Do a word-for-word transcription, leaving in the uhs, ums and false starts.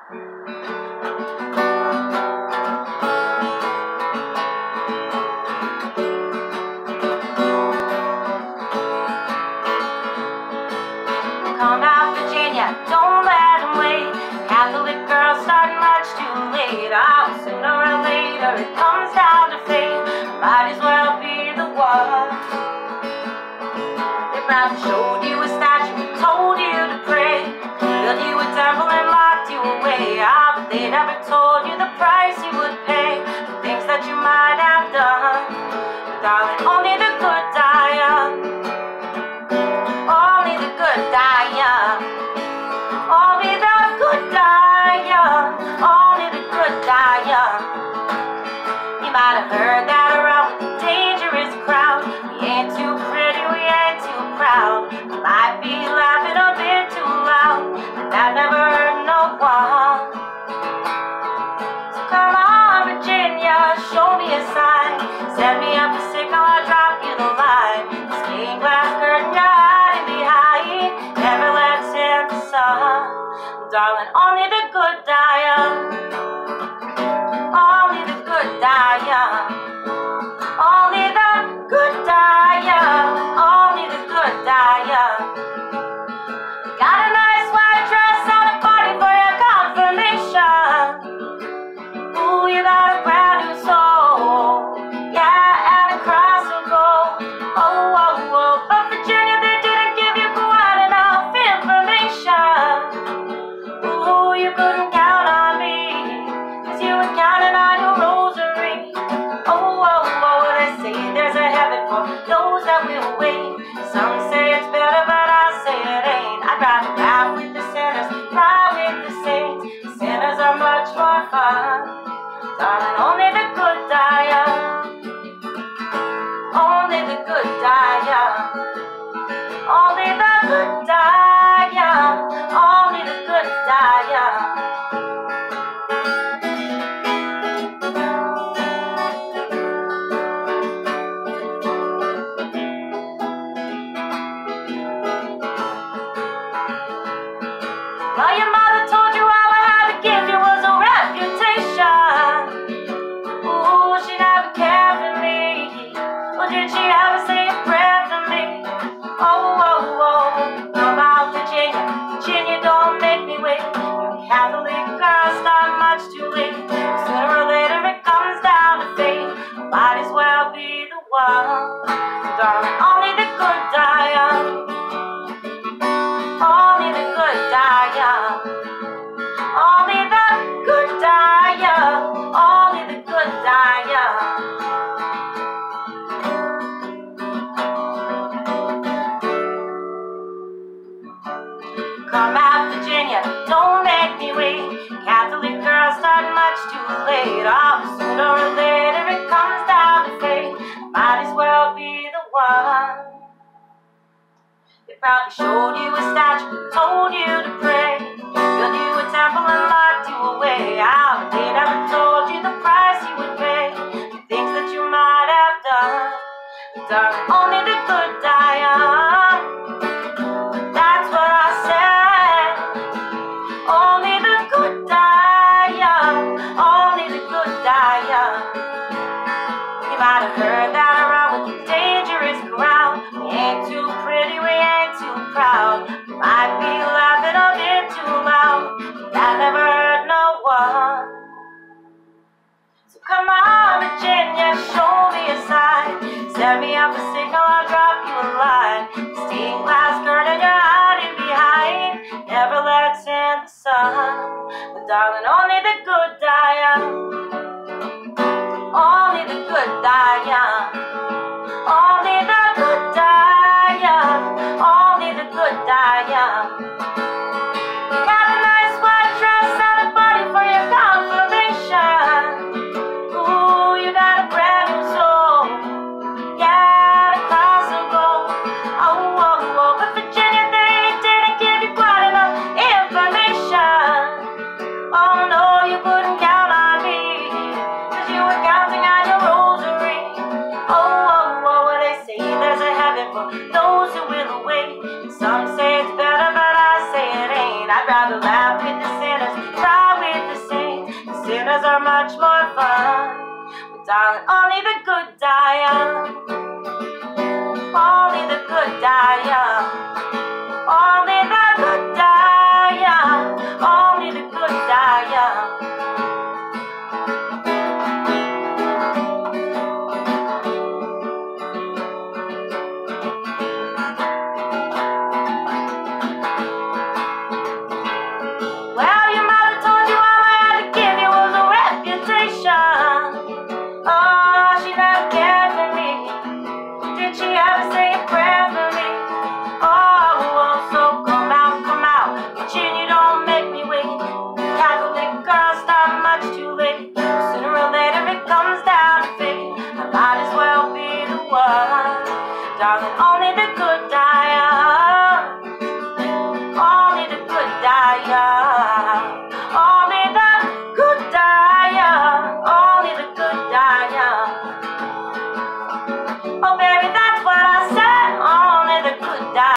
Come out, Virginia, don't let them wait. Catholic girls start much too late. Oh, sooner or later it comes down to fate. Might as well be the one. They probably showed you a statue, told you to pray, built you a temple and locked you away. Ah, but they never told you the price you would pay for things that you might have done. But darling, only the good die young. Only the good die young. Only the good die young. Only the good die young. You might have heard that around with the dangerous crowd. We ain't too pretty, we ain't too proud. We might be laughing a bit too loud, but that never hurt no one. So come on, Virginia, show me a sign. Send me up a signal, I'll drop you the line. Stained glass curtain, you're hiding behind. Never let's in the sun. Darling, only the good die young. Only the good die young. Only the good die young. Only the good die young. Got a nice white dress and a party for your confirmation. Ooh, you got a brand new soul. Yeah, and a cross of gold. Oh, oh, oh. But Virginia, they didn't give you quite enough information. Ooh, you couldn't count on me, 'cause you were counting on your rosary. Oh, oh, oh, they say there's a heaven for those that will wait. Some say it's better, but I say it ain't. I'd rather laugh with the sinners, cry with the saints. The sinners are much more fun. Darling, only the good die young. Only the good die young. Only the good die young. Only the good die young. Well, your mother told you all I had to give you was a reputation. Ooh, she never cared for me. Well, did she ever say a prayer for me? Oh, oh, oh. Come out, Virginia, Virginia, don't make me wait. You Catholic girls start much too late. Sooner or later it comes down to fate. Might as well be the one. Darling, only the good die young. Only the good die young. Only the good die young. Only the good die young. Come out, Virginia, don't make me wait. Catholic girls start much too late. Oh, sooner or later it comes down to fate. Might as well be the one. They probably showed you a statue, told you to pray, built you a temple and locked you away. Oh, they never told you the price you would pay for things that you might have done. Darling, only the good die young. That's what I said. Only the good die young. Only the good die young. You might have heard that around with the dangerous crowd. We ain't too pretty, we ain't too proud. Might be laughing a bit too loud. That never hurt no one. So come on, Virginia, show me a sign. Send me up a signal, I'll drop you a line. Stained glass curtain, you're hiding behind. Never let's in the sun. But darling, only the good die young. Only the good die young. Only the good die young. Only the good die young. Got a nice white dress and a party for your confirmation. Ooh, you got a brand new soul. Yeah, the cross of gold. Oh, oh, oh. But Virginia, they didn't give you quite enough information. Oh no, you couldn't count on me, 'cause you were counting on your rosary. Oh, oh, oh, well, they say there's a heaven for those who will wait. Some say it's better, but I say it ain't. I'd rather laugh with the sinners, cry with are much more fun. But darling, only the good die young. Only the good die young. Only the good die young. Only the good die young. Well, your mother told you all I had to give you was a reputation. Oh, she never cared for me. Did she ever say a prayer for me? Oh, oh, so come out, come out. Virginia, don't make me wait. Catholic girls start much too late. Sooner or later it comes down to fate. I might as well be the one. Darling, only the good die young. Only the good die young. Only the good die young. Only the good die young. Oh, baby,